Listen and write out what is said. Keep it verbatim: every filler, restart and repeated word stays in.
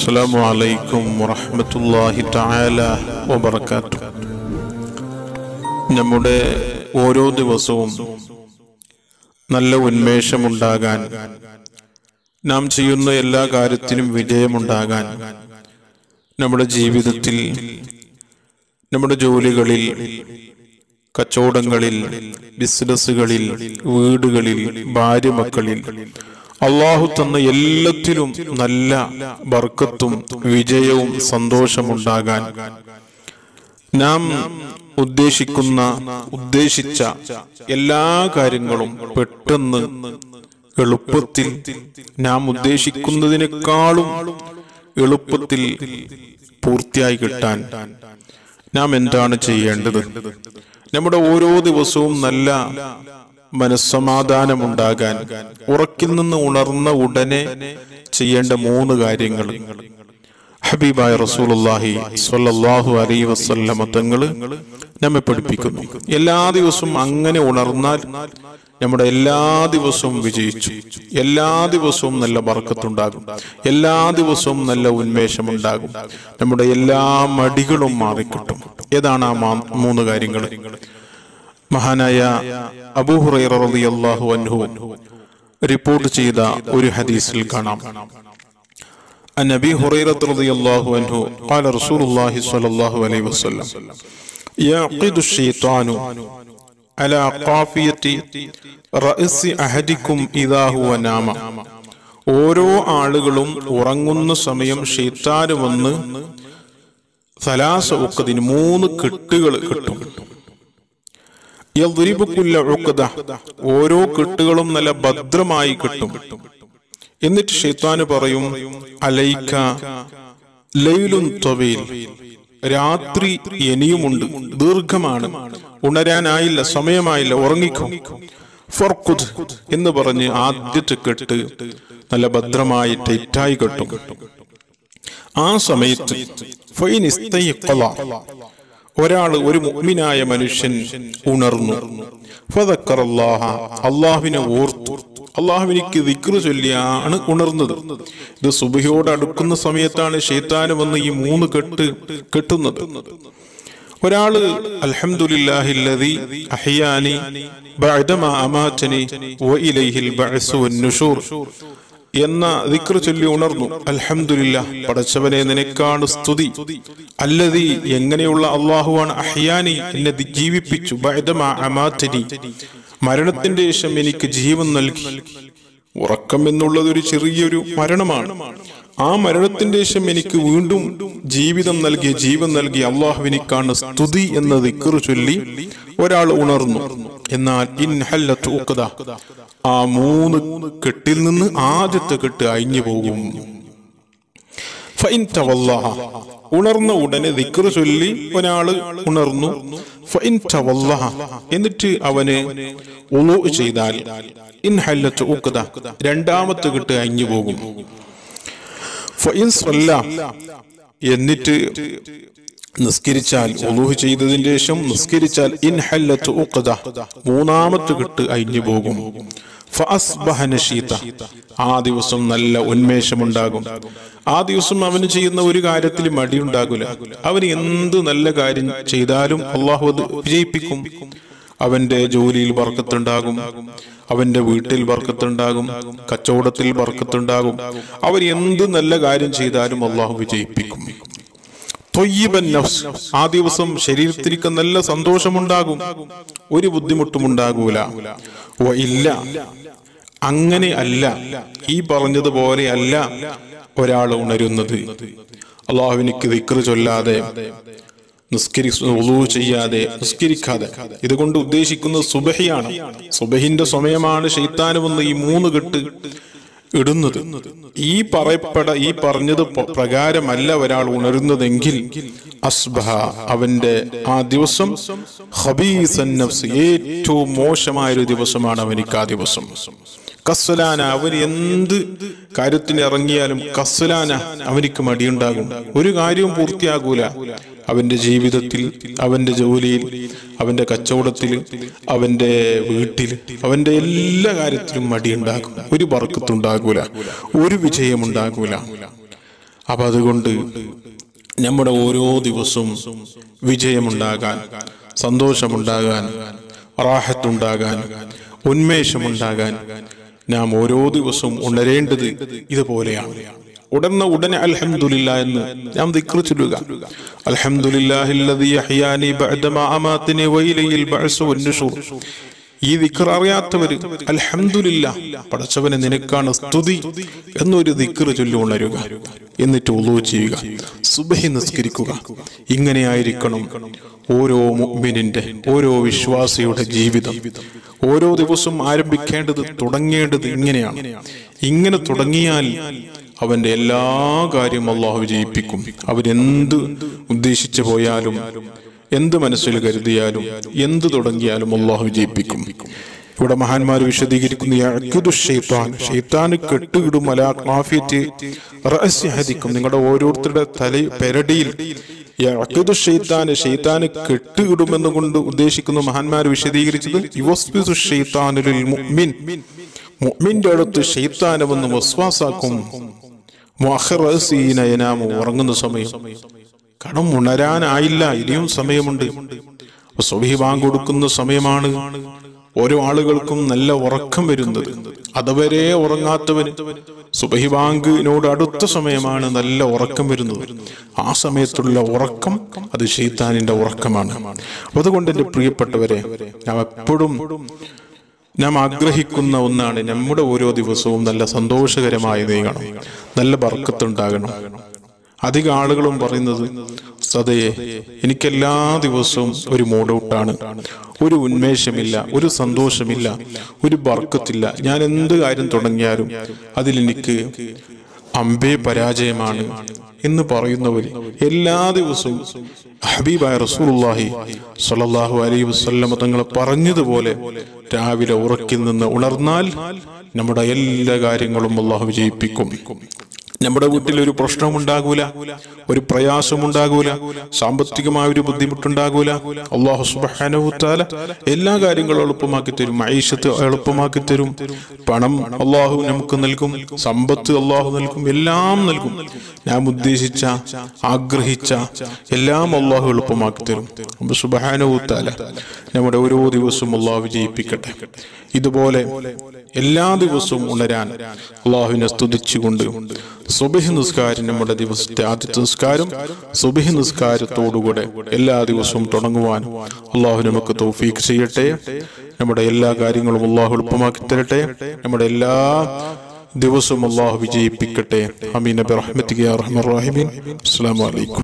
അസ്സലാമു അലൈക്കും വറഹ്മത്തുള്ളാഹി തആല വബറകാതുഹു. നമ്മുടെ ഓരോ ദിവസവും നല്ല ഉന്മേഷമുണ്ടാകാൻ, നാം ചെയ്യുന്ന എല്ലാ കാര്യത്തിനും വിജയമുണ്ടാകാൻ, നമ്മുടെ ജീവിതത്തിൽ, നമ്മുടെ ജോലികളിൽ, കച്ചവടങ്ങളിൽ, ബിസിനസ്സുകളിൽ, വീടുകളിൽ, ഭാര്യ മക്കളിൽ അള്ളാഹു തന്ന എല്ലാത്തിലും നല്ല ബർക്കത്തും വിജയവും സന്തോഷമുണ്ടാകാൻ, നാം ഉദ്ദേശിക്കുന്ന ഉദ്ദേശിച്ച എല്ലാ കാര്യങ്ങളും പെട്ടെന്ന് എളുപ്പത്തിൽ, നാം ഉദ്ദേശിക്കുന്നതിനേക്കാളും എളുപ്പത്തിൽ പൂർത്തിയായി കിട്ടാൻ നാം എന്താണ് ചെയ്യേണ്ടത്? നമ്മുടെ ഓരോ ദിവസവും നല്ല മനസ്സമാധാനമുണ്ടാകാൻ ഉറക്കിൽ നിന്ന് ഉണർന്ന ഉടനെ ചെയ്യേണ്ട മൂന്ന് കാര്യങ്ങൾ ഹബീബായ റസൂലുള്ളാഹി സ്വല്ലല്ലാഹു അലൈഹി വസല്ലമ തങ്ങള് നമ്മെ പഠിപ്പിക്കുന്നു. എല്ലാ ദിവസവും അങ്ങനെ ഉണർന്നാൽ നമ്മുടെ എല്ലാ ദിവസവും വിജയിച്ചു, എല്ലാ ദിവസവും നല്ല ബർക്കത്തുണ്ടാകും, എല്ലാ ദിവസവും നല്ല ഉന്മേഷമുണ്ടാകും, നമ്മുടെ എല്ലാ മടികളും മാറിക്കിട്ടും. ഏതാണ് ആ മൂന്ന് കാര്യങ്ങൾ? മഹാനായ അബൂ ഹുറൈറ റളിയല്ലാഹു അൻഹു റിപ്പോർട്ട് ചെയ്ത ഒരു ഹദീസിൽ കാണാം. അൻ അബീ ഹുറൈറ റളിയല്ലാഹു അൻഹു ഖാല റസൂലുള്ളാഹി സ്വല്ലല്ലാഹു അലൈഹി വസല്ലം യഖിദു ശൈത്വാനു അലാ ഖാഫിയത്തി റഅസി അഹദികും ഇദാ ഹുവ നാമ. ഓരോ ആളുകളും ഉറങ്ങുന്ന സമയം ശൈത്താൻ വന്ന് സലാസ ഉഖദിന് മൂന്ന് കെട്ടുകൾ കെട്ടും. ഓരോ കെട്ടുകളും നല്ല ഭദ്രമായി കിട്ടും. എന്നിട്ട് ശൈത്താന് പറയും, അലൈക ലൈലുൻ തവീൽ, രാത്രി ഇനിയുമുണ്ട്, ദീർഘമാണ്, ഉണരാനായില്ല, സമയമായില്ല, ഉറങ്ങിക്കോ. ഫർഖുദ് എന്ന് പറഞ്ഞ് ആദ്യത്തെ കെട്ട് നല്ല ഭദ്രമായി ടൈറ്റായി കെട്ടും. ആ സമയത്ത് ഫൈൻ ഇസ്തയ്ഖള, ഒരാള്, ഒരു മുഅ്മിനായ മനുഷ്യൻ ഉണർന്നു, ഫദക്കറല്ലാഹ, അള്ളാഹുവിനെ ഓർത്തു, അള്ളാഹുവിനിക്ക് ദിക്ർ ചൊല്ലിയാണ് ഉണർന്നത്. ഇത് സുബ്ഹിയോട് അടുക്കുന്ന സമയത്താണ് ശൈത്താന് വന്ന് ഈ മൂന്ന് കെട്ട് കെട്ടുന്നത്. ഒരാള് അൽഹംദുലില്ലാഹില്ലദീ അഹ്യാനി ബഅദമാ അമാതനി വഇലൈഹിൽ ബഅ്സു വന്നുശൂർ എന്ന ദിക്ർ ചൊല്ലി ഉണർന്നു. അൽഹംദുലില്ലാഹ്, പടച്ചവനെ നിനക്കാണ് സ്തുതി. അല്ലദീ, എങ്ങനെയുള്ള അള്ളാഹുവാണ്, അഹ്യാനി, എന്നെ ജീവിപ്പിച്ചു, ബഅദമാ അമാതനി, മരണത്തിന്റെ ശേഷം എനിക്ക് ജീവൻ നൽകി. ഉറക്കം എന്നുള്ളത് ഒരു ചെറിയൊരു മരണമാണ്. ആ മരണത്തിന്റെ ശേഷം എനിക്ക് വീണ്ടും ജീവിതം നൽകിയ, ജീവൻ നൽകിയ അള്ളാഹുവിനിക്കാണ് സ്തുതി എന്ന ദിക്ർ ചൊല്ലി ഒരാൾ ഉണർന്നു. എന്നാൽ ഇൻ ഹല്ലത്ത് ഉഖദ, ആ മൂന്ന് കെട്ടിൽ നിന്ന് ആദ്യത്തെ കെട്ട് അഴിഞ്ഞു പോകും. ഫഇൻ തവല്ലഹ, ഉണർന്ന ഉടനെ ദിക്ർ ചൊല്ലി ഒരാള് ഉണർന്നു. ഫഇൻ തവല്ലഹ, എന്നിട്ട് അവന് വുളൂ ചെയ്താൽ, ഇൻ ഹല്ലത്ത് ഉഖദ, രണ്ടാമത്തെ കെട്ട് അഴിഞ്ഞു പോകും. ഫഇൻ സ്വല്ല, എന്നിട്ട് നിസ്കരിച്ചാൽ, വുളൂ ചെയ്തതിന് ശേഷം നിസ്കരിച്ചാൽ, ഇൻ ഹല്ലത്ത് ഉഖദ, മൂന്നാമത്തെ കെട്ട് അഴിഞ്ഞു പോകും. ഫഅസ്ബഹ നശീത, ആ ദിവസം നല്ല ഉന്മേഷമുണ്ടാകും. ആ ദിവസം അവന് ചെയ്യുന്ന ഒരു കാര്യത്തിൽ മടിയുണ്ടാകില്ല. അവന് എന്ത് നല്ല കാര്യം ചെയ്താലും അള്ളാഹു അത് വിജയിപ്പിക്കും. അവന്റെ ജോലിയിൽ ബർക്കത്തുണ്ടാകും, അവന്റെ വീട്ടിൽ ബർക്കത്തുണ്ടാകും, കച്ചവടത്തിൽ ബർക്കത്തുണ്ടാകും. അവൻ എന്ത് നല്ല കാര്യം ചെയ്താലും അള്ളാഹു വിജയിപ്പിക്കും. ത്വയ്യിബൻ നഫ്സ്, ആ ദിവസം ശരീരത്തിലേക്ക് നല്ല സന്തോഷമുണ്ടാകും, ഒരു ബുദ്ധിമുട്ടും ഉണ്ടാകൂല. ഇല്ല, അങ്ങനെ അല്ല, ഈ പറഞ്ഞതുപോലെ അല്ല ഒരാൾ ഉണരുന്നത്. അള്ളാഹുവിനിക്ക് ദിക്ർ ചൊല്ലാതെ, നിസ്കരി വുളൂ ചെയ്യാതെ, നിസ്കരിക്കാതെ. ഇതുകൊണ്ട് ഉദ്ദേശിക്കുന്നത് സുബഹിയാണ്. സുബഹിന്റെ സമയമാണ് ശൈത്താൻ വന്ന് ഈ മൂന്ന് കെട്ട് ഇടുന്നത്. ഈ പറയപ്പെട ഈ പറഞ്ഞത് പ്രകാരമല്ല ഒരാൾ ഉണരുന്നതെങ്കിൽ അസ്ബഹ, അവന്റെ ആ ദിവസം ഖബീസൻ നഫ്സ്, ഏറ്റവും മോശമായൊരു ദിവസമാണ് അവനിക്ക് ആ ദിവസം. കസ്സലാന, അവന് എന്ത് കാര്യത്തിന് ഇറങ്ങിയാലും കസ്സലാന, അവനിക്ക് മടിയുണ്ടാകും, ഒരു കാര്യവും പൂർത്തിയാകൂല. അവന്റെ ജീവിതത്തിൽ, അവന്റെ ജോലിയിൽ, അവന്റെ കച്ചവടത്തിൽ, അവന്റെ വീട്ടിൽ, അവന്റെ എല്ലാ കാര്യത്തിലും മടിയുണ്ടാകും, ഒരു ബർക്കത്തുണ്ടാകൂല, ഒരു വിജയമുണ്ടാകൂല. അപ്പൊ അതുകൊണ്ട് നമ്മുടെ ഓരോ ദിവസവും വിജയമുണ്ടാകാൻ, സന്തോഷമുണ്ടാകാൻ, റാഹത്തുണ്ടാകാൻ, ഉന്മേഷമുണ്ടാകാൻ നാം ഓരോ ദിവസവും ഉണരേണ്ടത് ഇതുപോലെയാണ്. ഉടനെ ഉടനെ അൽഹംദുലില്ലാ എന്ന് നാം ദിക്ർ ചൊല്ലുക. അൽഹംദുലില്ലാഹില്ലദീ അഹ്യാനി ബഅദമാ അമാതനി വഇലൈഹിൽ ബഅ്സു വന്നുശൂർ. ഈ ദിക്ർ അറിയാത്തവര് അൽഹംദുലില്ലാ, പടച്ചവനെ നിനക്കാണ് സ്തുതി എന്നൊരു ദിക്ർ ചൊല്ലി ഉണരുക. എന്നിട്ട് വുളൂ ചെയ്യുക, സുബ്ഹി നിസ്കരിക്കുക. ഇങ്ങനെയായിരിക്കണം ഓരോ മുഅ്മിനിന്റെ, ഓരോ വിശ്വാസിയുടെ ജീവിതം. ഓരോ ദിവസവും ആരംഭിക്കേണ്ടത്, തുടങ്ങേണ്ടത് ഇങ്ങനെയാണ്. ഇങ്ങനെ തുടങ്ങിയാൽ അവന്റെ എല്ലാ കാര്യവും അള്ളാഹു വിജയിപ്പിക്കും. അവരെന്ത് ഉദ്ദേശിച്ചു പോയാലും, എന്ത് മനസ്സിൽ കരുതിയാലും, എന്ത് തുടങ്ങിയാലും അള്ളാഹു വിജയിപ്പിക്കും. ഇവിടെ മഹാന്മാർ വിശദീകരിക്കുന്നു, ഷെയ്ത്താന് കെട്ടുകിടും അലാ ഖാഫിയത്തി റഅസി അഹദിക്കും. നിങ്ങളുടെ ഓരോരുത്തരുടെ തല പെരടിയിൽ ഷെയ്ത്താന് കെട്ടുകിടുമെന്ന് കൊണ്ട് ഉദ്ദേശിക്കുന്ന മഹാന്മാർ വിശദീകരിച്ചത് യുവസ്വിസു ഷെയ്ത്താനുൽ മുഅ്മിൻ, മുഅ്മിന്റെ അടുത്ത് ഷെയ്ത്താനെ വന്ന് വസ്വാസാക്കും. ഉറങ്ങുന്ന സമയം, കാരണം ഉണരാനായില്ല, ഇനിയും സമയമുണ്ട്. സുബ്ഹി ബാങ്ക് കൊടുക്കുന്ന സമയമാണ് ഓരോ ആളുകൾക്കും നല്ല ഉറക്കം വരുന്നത്. അതുവരെ ഉറങ്ങാത്തവന് സുബ്ഹി ബാങ്കിനോട് അടുത്ത സമയമാണ് നല്ല ഉറക്കം വരുന്നത്. ആ സമയത്തുള്ള ഉറക്കം അത് ശൈത്താനിന്റെ ഉറക്കമാണ്. അതുകൊണ്ട് എന്റെ പ്രിയപ്പെട്ടവരെ, നാം എപ്പോഴും നാം ആഗ്രഹിക്കുന്ന ഒന്നാണ്, നമ്മുടെ ഓരോ ദിവസവും നല്ല സന്തോഷകരമായി നീങ്ങണം, നല്ല ബർക്കത്തുണ്ടാകണം. അധിക ആളുകളും പറയുന്നത്, സദയെ എനിക്കെല്ലാ ദിവസവും ഒരു മൂഡൌട്ടാണ്, ഒരു ഉന്മേഷമില്ല, ഒരു സന്തോഷമില്ല, ഒരു ബർക്കത്തില്ല. ഞാൻ എന്ത് കാര്യം തുടങ്ങിയാലും അതിലെനിക്ക് അമ്പേ പരാജയമാണ് എന്ന് പറയുന്നവർ എല്ലാ ദിവസവും ഹബീബായ റസൂലുള്ളാഹി സ്വല്ലല്ലാഹു അലൈഹി വസല്ലം തങ്ങൾ പറഞ്ഞതുപോലെ രാവിലെ ഉറക്കിൽ നിന്ന് ഉണർന്നാൽ നമ്മുടെ എല്ലാ കാര്യങ്ങളും അല്ലാഹു വിജയിപ്പിക്കും. നമ്മുടെ വീട്ടിൽ ഒരു പ്രശ്നമുണ്ടാകൂല, ഒരു പ്രയാസമുണ്ടാകൂല, സാമ്പത്തികമായ ഒരു ബുദ്ധിമുട്ടുണ്ടാകൂല. അല്ലാഹു സുബ്ഹാനഹു വതആല എല്ലാ കാര്യങ്ങളും എളുപ്പമാക്കി തരും. മഈശത്ത് എളുപ്പമാക്കി തരും. പണം അല്ലാഹു നമുക്ക് നൽകും, സമ്പത്ത് അല്ലാഹു നൽകും, എല്ലാം നൽകും. നാം ഉദ്ദേശിച്ച, ആഗ്രഹിച്ച എല്ലാം അല്ലാഹു എളുപ്പമാക്കി തരും. സുബ്ഹാനഹു വതആല നമ്മുടെ ഓരോ ദിവസവും അല്ലാഹു വിജയിപ്പിക്കട്ടെ. ഇതുപോലെ എല്ലാ ദിവസവും ഉണരാൻ അല്ലാഹുവിനെ സ്തുതിച്ചുകൊണ്ട് സുബ്ഹി നിസ്കാരം, നമ്മുടെ ദിവസത്തെ ആദ്യത്തെ നിസ്കാരം സുബ്ഹി നിസ്കാരത്തോടുകൂടെ എല്ലാ ദിവസവും തുടങ്ങുവാൻ അല്ലാഹു നമുക്ക് തൗഫീഖ് ചെയ്യട്ടെ. നമ്മുടെ എല്ലാ കാര്യങ്ങളും അല്ലാഹു എളുപ്പമാക്കി തരട്ടെ. നമ്മുടെ എല്ലാ ദിവസവും അല്ലാഹു വിജയിപ്പിക്കട്ടെ. ആമീൻ ബിറഹ്മതിക യാ അർഹമർ റഹീമീൻ. അസ്സലാമു അലൈക്കും.